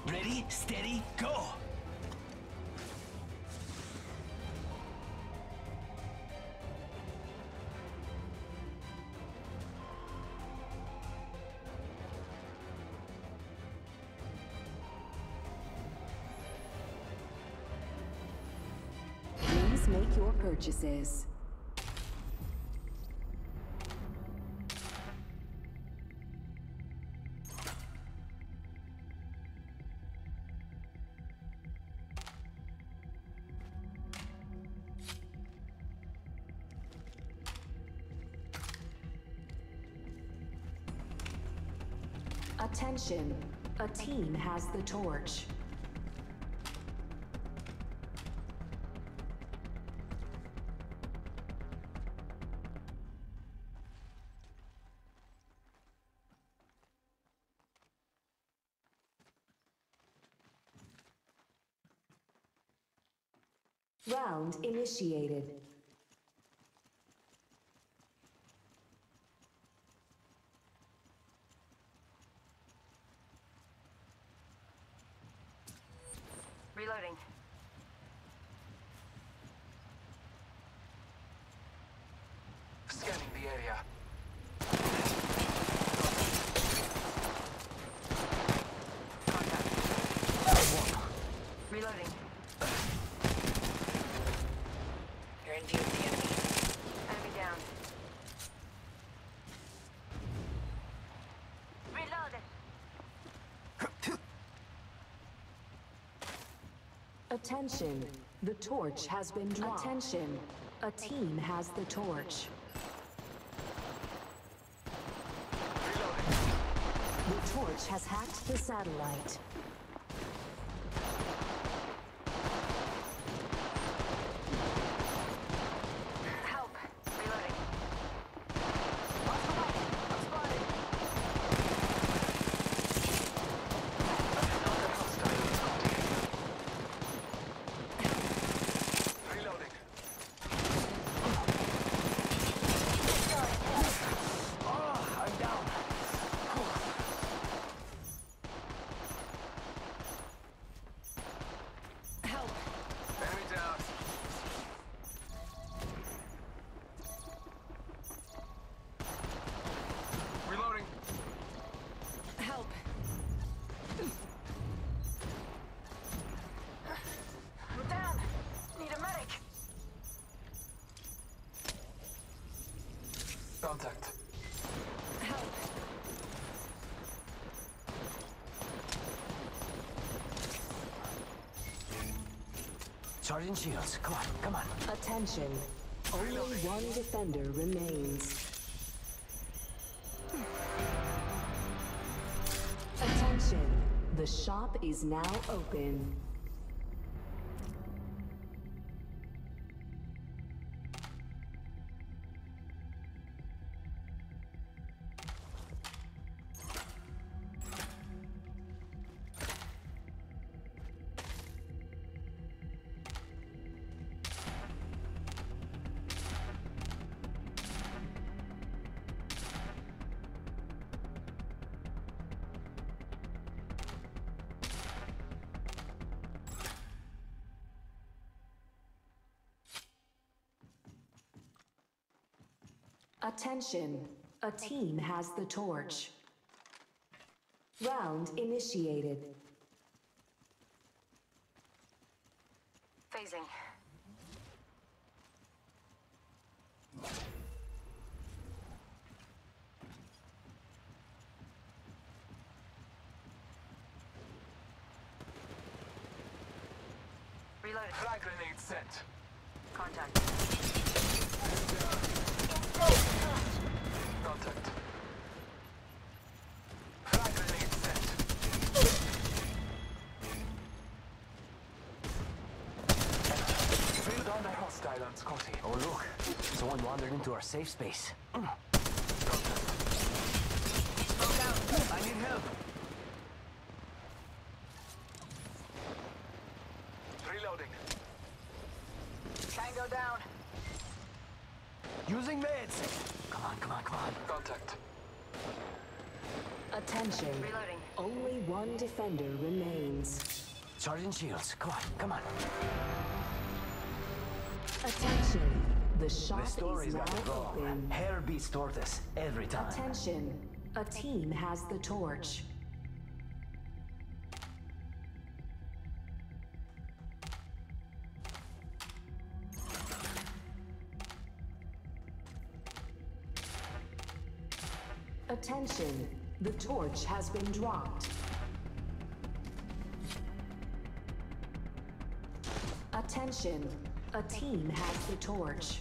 Ready, steady, go! Please make your purchases. Attention, a team has the torch. Round initiated. Reloading. Scanning the area. Contact. Reloading. You're in view of the enemy. Enemy down. Reloaded. Attention, the torch has been dropped. Attention, a team has the torch. The torch has hacked the satellite. Help. Reloading. Reloading. I'm down. Help. Enemy down. Reloading. Help. I'm down. Need a medic. Contact. Help. Charging shields. Come on, come on. Attention, only one defender remains. Attention, the shop is now open. Attention, a team has the torch. Round initiated. Phasing. Reloaded. Frag grenade set. Contact. Contact. Frag grenade set. Drilled on the hostile on Scotty. Oh, look. Someone wandered into our safe space. I need help. Reloading. Tango down. Using meds. Come on, come on, come on. Contact. Attention, Reloading. Only one defender remains. Charging shields. Come on. Attention. The shop The story's is now got to go. open. Hair beats tortoise every time. Attention. A team has the torch. Attention. The torch has been dropped. Attention. A team has the torch.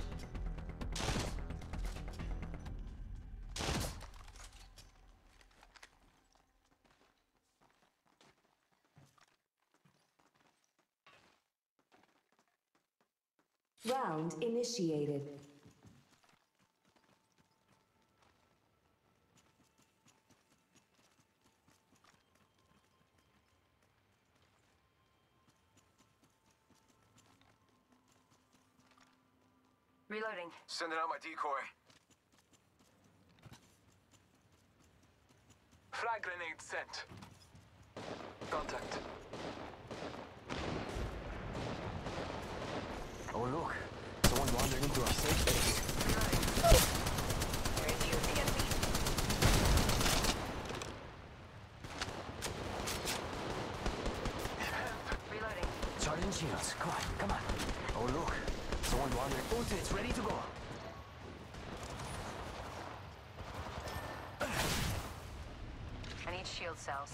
Round initiated. Reloading. Sending out my decoy. Frag grenade sent. Contact. Oh look, someone wandered into our safe space. Reloading. You're in view of the enemy. Reloading. Charging shields. Come on. Oh look, someone wandered. Ulti, it's ready to go. I need shield cells.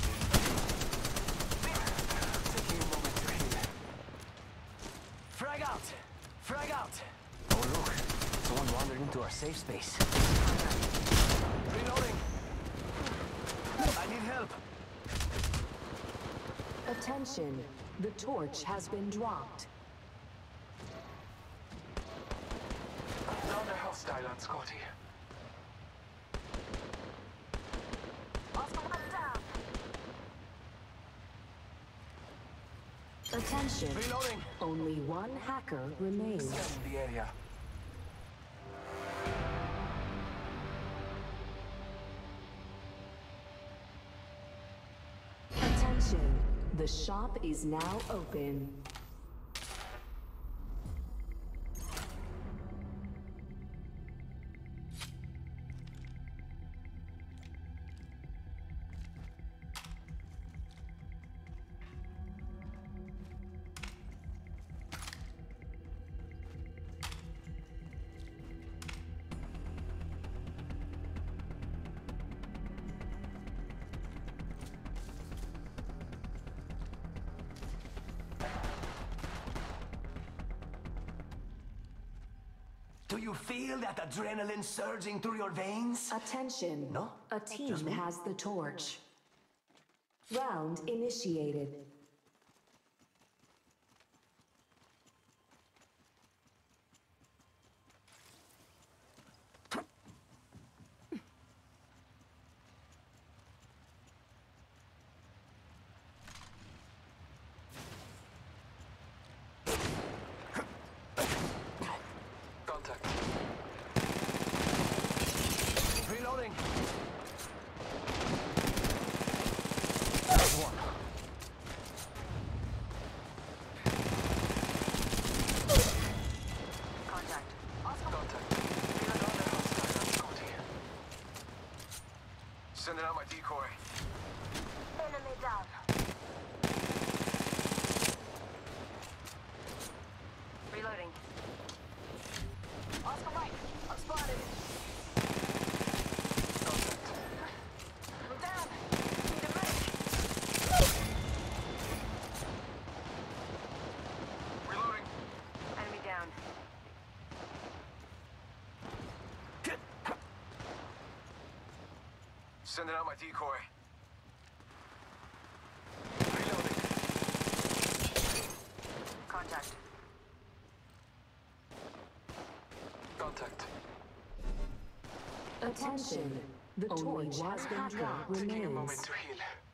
Taking a moment to heal. Frag out! Frag out! Oh look, someone wandered into our safe space. Reloading! I need help! Attention. The torch has been dropped. Down the hostile on Scotty. Attention. Reloading! Only one hacker remains. Scanning the area. Attention. The shop is now open. Do you feel that adrenaline surging through your veins? Attention. No? A team Just me? has the torch. Round initiated. Contact. Reloading! There's one. Contact. Contact. Down the hostile on Scotty. Sending out my decoy. Enemy down. Reloading. Oscar Mike, I'm spotted. Contact. I'm down. Need a medic. Reloading. Enemy down. Sending out my decoy. Reloading. Contact. Contact. Attention. The torch has been dropped. Taking a moment Remains. to heal.